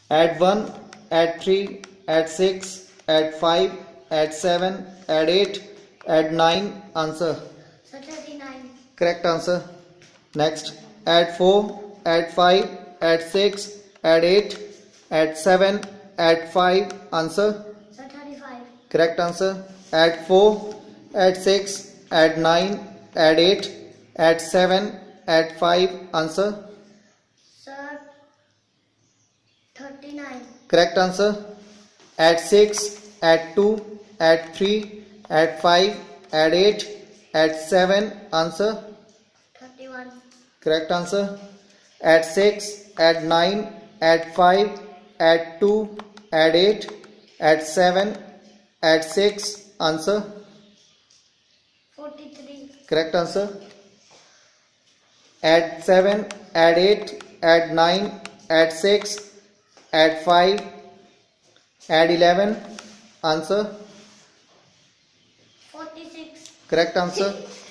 Add 1, add 3, add 6, add 5, add 7, add 8, add 9. Answer. So 39. Correct answer. Next. Add 4, add 5, add 6, add 8, add 7, add 5. Answer. So 35. Correct answer. Add 4, add 6, add 9, add 8, add 7, add 5. Answer. So 39. Correct answer. Add 6, add 2, add 3, add 5, add 8, add 7. Answer. 31. Correct answer. Add 6, add 9, add 5, add 2, add 8, add 7, add 6. Answer. 43. Correct answer. Add 7, add 8, add 9, add 6, add 5, add 11. Answer. 46. Correct answer.